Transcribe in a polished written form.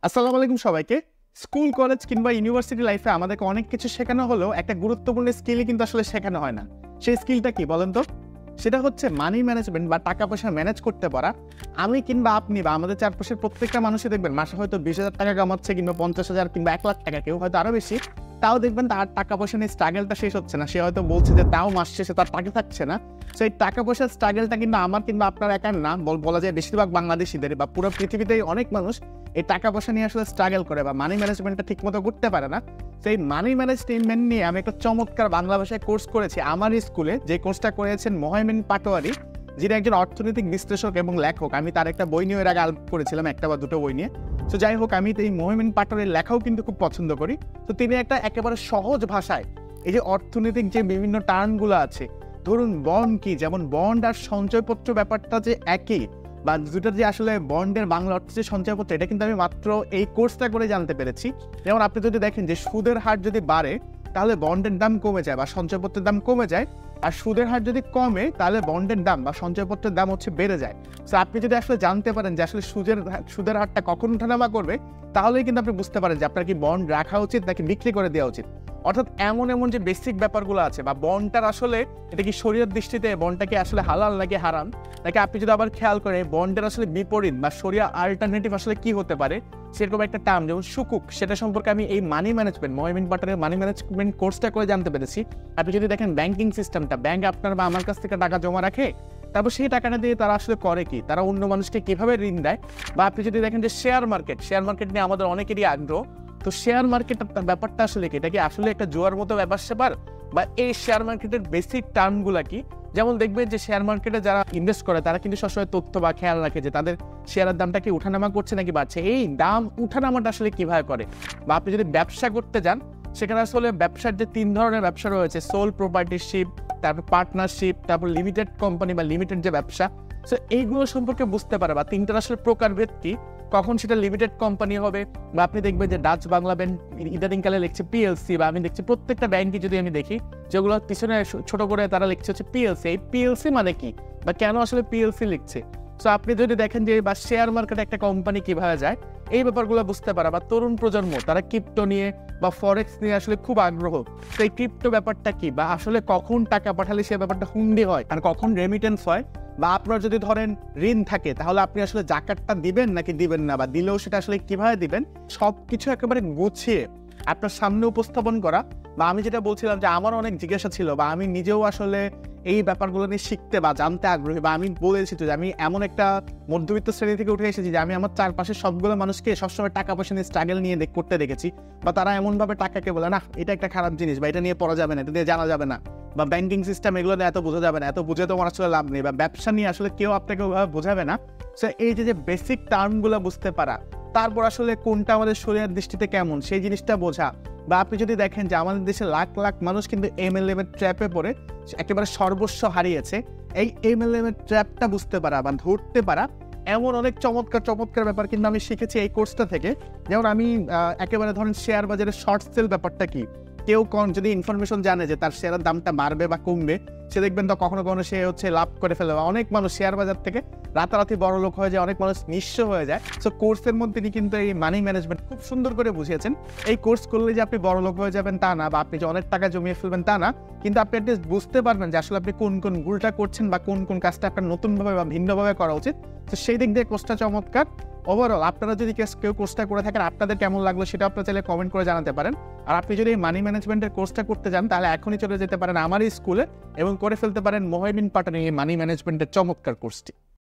আসসালামু আলাইকুম সবাইকে। স্কুল, কলেজ কিংবা ইউনিভার্সিটি লাইফে আমাদেরকে অনেক কিছু শেখানো হলেও একটা গুরুত্বপূর্ণ স্কিলই কিন্তু আসলে শেখানো হয় না। সেই স্কিলটা কি বলেন তো? সেটা হচ্ছে মানি ম্যানেজমেন্ট বা টাকা পয়সা ম্যানেজ করতে পারা। আমি কিংবা আপনি বা আমাদের চারপাশের প্রত্যেকটা মানুষই দেখবেন মাসে হয়তো 20,000 টাকা কামাচ্ছে কিংবা 50,000 কিংবা 1,00,000 টাকা, কেউ হয়তো আরো বেশি। তাও দেখবেন তার টাকা পয়সা নিয়ে স্ট্রাগলটা শেষ হচ্ছে না। সে হয়তো বলছে যে তাও মাস শেষে তার টাকা থাকছে না। সো এই টাকা পয়সার স্ট্রাগলটা কিন্তু আমার কিংবা আপনার একার না, বলা যায় বেশিরভাগ বাংলাদেশিদের বা পুরো পৃথিবীতেই অনেক মানুষ এই টাকা পয়সা নিয়ে আসলে স্ট্রাগল করে বা মানি ম্যানেজমেন্টটা ঠিক মতো করতে পারে না। সেই মানি ম্যানেজমেন্ট নিয়ে আমি একটা চমৎকার বাংলা ভাষায় কোর্স করেছি আমার স্কুলে। যে কোর্সটা করেছেন মোহাইমিন পাটোয়ারি, যিনি একজন অর্থনৈতিক বিশ্লেষক এবং লেখক। আমি তার একটা বই নিয়ে এর আগে আলোচনা করেছিলাম, একটা বা দুটো বই নিয়ে। তো যাই হোক, আমি এই মোহাইমিন পাটোয়ারির লেখাও কিন্তু খুব পছন্দ করি। তো তিনি একটা একেবারে সহজ ভাষায় এই যে অর্থনৈতিক যে বিভিন্ন টার্মগুলো আছে, ধরুন বন্ড কি, যেমন বন্ড আর সঞ্চয়পত্র ব্যাপারটা যে একই, বা দুটো যে আসলে বন্ডের বাংলা অর্থ যে সঞ্চয়পত্র, এটা কিন্তু আমি মাত্র এই কোর্সটা করে জানতে পেরেছি। যেমন আপনি যদি দেখেন যে সুদের হার যদি বাড়ে তাহলে বন্ডের দাম কমে যায় বা সঞ্চয়পত্রের দাম কমে যায়, আর সুদের হার যদি কমে তাহলে বন্ডের দাম বা সঞ্চয়পত্রের দাম হচ্ছে বেড়ে যায়। তো আপনি যদি আসলে জানতে পারেন যে আসলে সুদের হারটা কখন ওঠানামা করবে, তাহলেই কিন্তু আপনি বুঝতে পারেন যে আপনার কি বন্ড রাখা উচিত নাকি বিক্রি করে দেওয়া উচিত। অর্থাৎ এমন এমন যে বেসিক ব্যাপারগুলো আছে, বা বন্ডটার আসলে এটা কি শরীয়ত দৃষ্টিতে বন্ডটা কি আসলে হালাল নাকি হারাম, নাকি আপনি যদি আবার খেয়াল করে বন্ডের আসলে বিপরীত বা শরিয়া আল্টারনেটিভ আসলে কি হতে পারে, সেরকম একটা টার্ম যেমন সুকুক, সেটা সম্পর্কে আমি এই মানি ম্যানেজমেন্ট মোহাইমিন পাটোয়ারির মানি ম্যানেজমেন্ট কোর্সটা করে জানতে পেরেছি। আপনি যদি দেখেন ব্যাংকিং সিস্টেমটা, ব্যাংক আপনার বা আমার কাছ থেকে টাকা জমা রাখে, তারপর সেই টাকাটা দিয়ে তারা আসলে করে কি, তারা অন্য মানুষকে কিভাবে ঋণ দেয়। বা আপনি যদি দেখেন যে শেয়ার মার্কেট নিয়ে আমাদের অনেকেরই আগ্রহ। তো শেয়ার মার্কেট ব্যাপারটা আসলে কি, এটা কি আসলে একটা জুয়ার মতো ব্যাপার স্যাপার, বা এই শেয়ার মার্কেটের বেসিক টার্মগুলা কি। যেমন দেখবেন যে শেয়ার মার্কেটে যারা ইনভেস্ট করে তারা কিন্তু সবসময় তথ্য বা খেয়াল রাখে যে তাদের শেয়ারের দামটা কি উঠানামা করছে নাকি বাড়ছে, এই দাম উঠানামাটা আসলে কিভাবে করে। বা আপনি যদি ব্যবসা করতে যান, সেখানে আসলে ব্যবসার যে 3 ধরনের ব্যবসা রয়েছে, সোল প্রপার্টিশিপ, তারপর পার্টনারশিপ, তারপর লিমিটেড কোম্পানি বা লিমিটেড যে ব্যবসা। সো এইগুলো সম্পর্কে বুঝতে পারে বা তিনটার আসলে প্রকারভেদ কি, কখন সেটা লিমিটেড কোম্পানি হবে। বা আপনি দেখবেন যে ডাচ বাংলা ব্যাংক ইদানিংকালে লিখছে পিএলসি, বা আমি দেখছি প্রত্যেকটা ব্যাংকে যদি আমি দেখি যেগুলো পিছনে ছোট করে তারা লিখছে হচ্ছে পিএলসি। এই পিএলসি মানে কি বা কেন আসলে পিএলসি লিখছে। সো আপনি যদি দেখেন যে বা শেয়ার মার্কেটে একটা কোম্পানি কিভাবে যায়, এই ব্যাপারগুলো বুঝতে পারা। বা তরুণ প্রজন্ম তারা ক্রিপ্টো নিয়ে বা ফরেক্স নিয়ে আসলে খুব আগ্রহ। তো এই ক্রিপ্টো ব্যাপারটা কি, বা আসলে কখন টাকা পাঠালে সে ব্যাপারটা হুন্ডি হয় আর কখন রেমিটেন্স হয়, বা আপনার যদি ধরেন ঋণ থাকে তাহলে আপনি আসলে জাকাতটা দিবেন নাকি দিবেন না, বা দিলেও সেটা আসলে কিভাবে দিবেন, সবকিছু একেবারে গুছিয়ে আপনার সামনে উপস্থাপন করা। বা আমি যেটা বলছিলাম যে আমার অনেক জিজ্ঞাসা ছিল, বা আমি নিজেও আসলে এই ব্যাপারগুলো নিয়ে শিখতে বা জানতে আগ্রহী। বা আমি বলেছি তো যে আমি এমন একটা মধ্যবিত্ত শ্রেণী থেকে উঠে এসেছি যে আমি আমার চারপাশের সবগুলো মানুষকে সবসময় টাকা পয়সা নিয়ে স্ট্রাগল নিয়ে করতে দেখেছি। বা তারা এমনভাবে টাকাকে বলে না এটা একটা খারাপ জিনিস, বা এটা নিয়ে পড়া যাবে না, এটা নিয়ে জানা যাবে না, বা ব্যাংকিং সিস্টেম এগুলো নিয়ে এত বোঝা যাবে না, এত বুঝে তোমার আসলে লাভ নেই, বা ব্যবসা নিয়ে আসলে কেউ আপনাকে ওইভাবে বোঝাবে না। সো এই যে বেসিক টার্মগুলো বুঝতে পারা, তারপর আসলে কোনটা আমাদের শরীরের দৃষ্টিতে কেমন সেই জিনিসটা বোঝা। বা আপনি যদি দেখেন যে আমাদের দেশে লাখ লাখ মানুষ কিন্তু এমএলএম এর ট্র্যাপে পড়ে একেবারে সর্বস্ব হারিয়েছে, এই এমএলএম এর ট্র্যাপটা বুঝতে পারা বা ধরতে পারা, এমন অনেক চমৎকার চমৎকার ব্যাপার কিন্তু আমি শিখেছি এই কোর্সটা থেকে। যেমন আমি একেবারে ধরেন শেয়ার বাজারে শর্ট সেল ব্যাপারটা কি, কেউ যদি ইনফরমেশন জানে যে তার শেয়ারের দামটা বাড়বে বা কমবে, সে দেখবেন তো কখনো কখনো সে হচ্ছে লাভ করে ফেলে। অনেক মানুষ শেয়ার বাজার থেকে রাতারাতি বড় লোক হয়ে যায়, অনেক মানুষ নিঃস্ব হয়ে যায়। সো কোর্সের মধ্যে তিনি কিন্তু এই মানি ম্যানেজমেন্ট খুব সুন্দর করে বুঝিয়েছেন। এই কোর্স করলে যে আপনি বড় লোক হয়ে যাবেন তা না, বা আপনি যে অনেক টাকা জমিয়ে ফেলবেন তা না, কিন্তু আপনি অ্যাটলিস্ট বুঝতে পারবেন যে আসলে আপনি কোন কোন ভুলটা করছেন বা কোন কোন কাজটা আপনার নতুনভাবে বা ভিন্নভাবে করা উচিত। তো সেই দিক দিয়ে কোর্সটা চমৎকার। ওভারঅল আপনারা যদি কেউ কোর্সটা করে থাকেন, আপনাদের কেমন লাগলো সেটা আপনারা চাইলে কমেন্ট করে জানাতে পারেন। আর আপনি যদি মানি ম্যানেজমেন্টের কোর্সটা করতে চান তাহলে এখনই চলে যেতে পারেন আমার স্কুলে এবং করে ফেলতে পারেন মোহাইমিন পাটোয়ারি মানি ম্যানেজমেন্টের চমৎকার কোর্সটি।